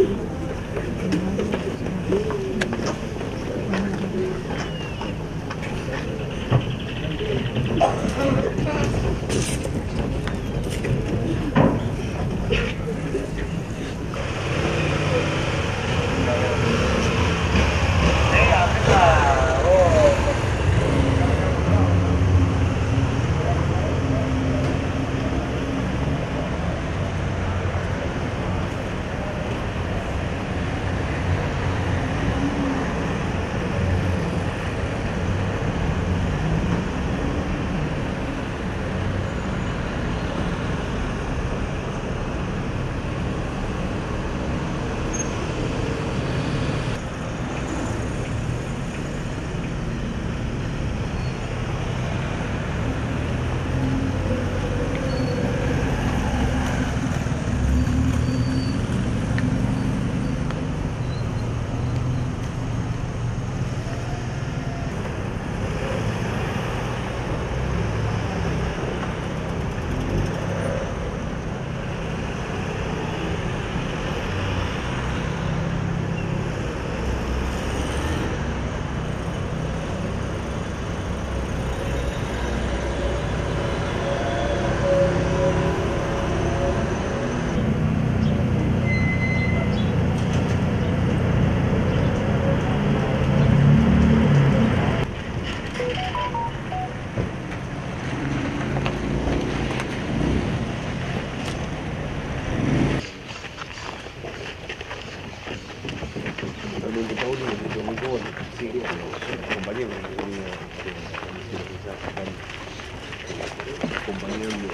Realmente Pauli me sentó muy cómodo, sí, los compañeros que venía acompañando.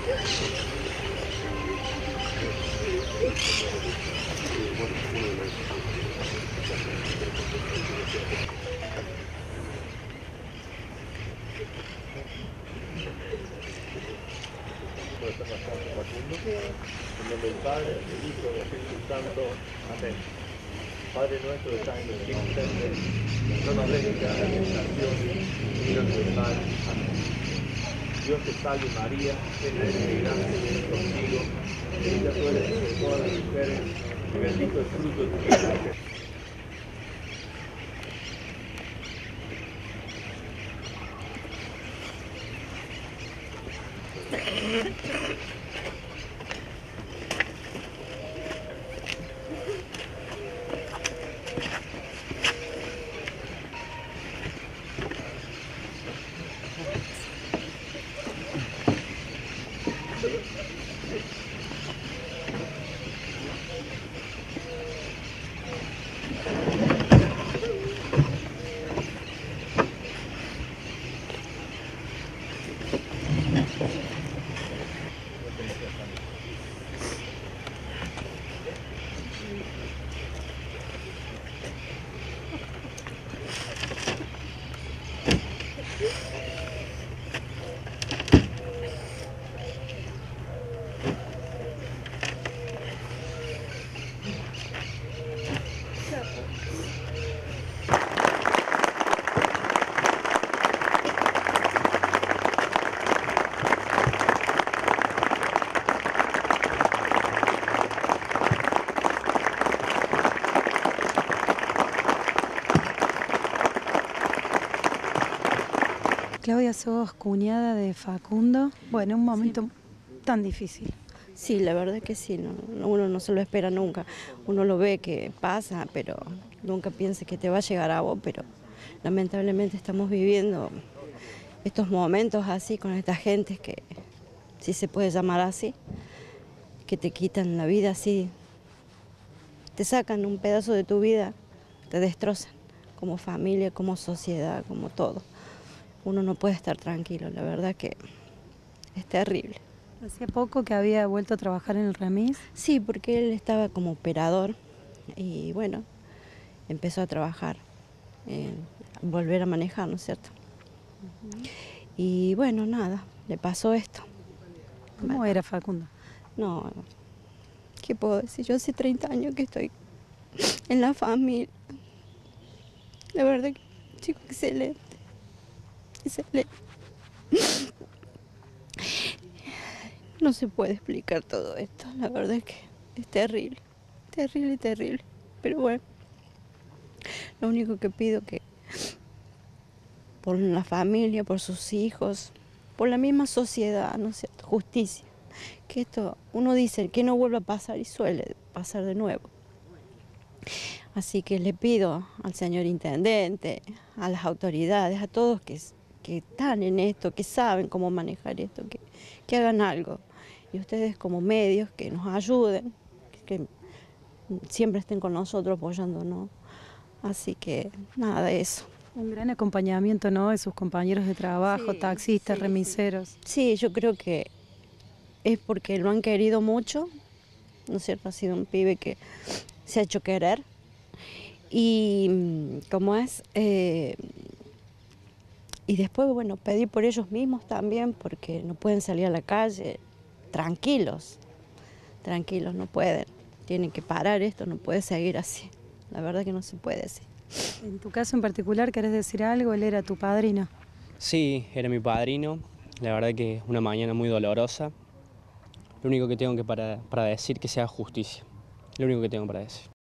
En nombre del Padre, del Hijo y del Espíritu Santo. Amén. Padre nuestro que estás en los cielos, no nos dejes caer en tentación, líbranos del mal. Amén. Dios te salve María, llena eres de gracia, el Señor es contigo. Bendita tú eres entre todas las mujeres, y bendito el fruto de tu vientre. Claudia, sos cuñada de Facundo. Bueno, un momento tan difícil. Sí, la verdad que sí, uno no se lo espera nunca. Uno lo ve que pasa, pero nunca piensa que te va a llegar a vos, pero lamentablemente estamos viviendo estos momentos así con esta gente que, si se puede llamar así, que te quitan la vida así, te sacan un pedazo de tu vida, te destrozan como familia, como sociedad, como todo. Uno no puede estar tranquilo, la verdad que es terrible. Hacía poco que había vuelto a trabajar en el remis. Sí, porque él estaba como operador y bueno, empezó a trabajar, volver a manejar, ¿no es cierto? Y bueno, nada, le pasó esto. ¿Cómo era Facundo? No, ¿qué puedo decir? Yo hace 30 años que estoy en la familia. La verdad que chico excelente, excelente. No se puede explicar todo esto, la verdad es que es terrible, terrible, terrible. Pero bueno, lo único que pido que por la familia, por sus hijos, por la misma sociedad, ¿no es cierto? Justicia. Que esto, uno dice que no vuelva a pasar y suele pasar de nuevo. Así que le pido al señor intendente, a las autoridades, a todos que están en esto, que saben cómo manejar esto, que hagan algo. Y ustedes como medios que nos ayuden, que siempre estén con nosotros apoyándonos. Así que nada, eso. Un gran acompañamiento, ¿no?, de sus compañeros de trabajo, Sí, taxistas, sí, remiseros. Sí, yo creo que es porque lo han querido mucho, ¿no es cierto? Ha sido un pibe que se ha hecho querer. Y como es, y después, bueno, pedir por ellos mismos también, porque no pueden salir a la calle tranquilos, no pueden. Tienen que parar esto, no puede seguir así. La verdad que no se puede así. En tu caso en particular, ¿querés decir algo? Él era tu padrino. Sí, era mi padrino. La verdad que es una mañana muy dolorosa. Lo único que tengo para decir que sea justicia. Lo único que tengo para decir.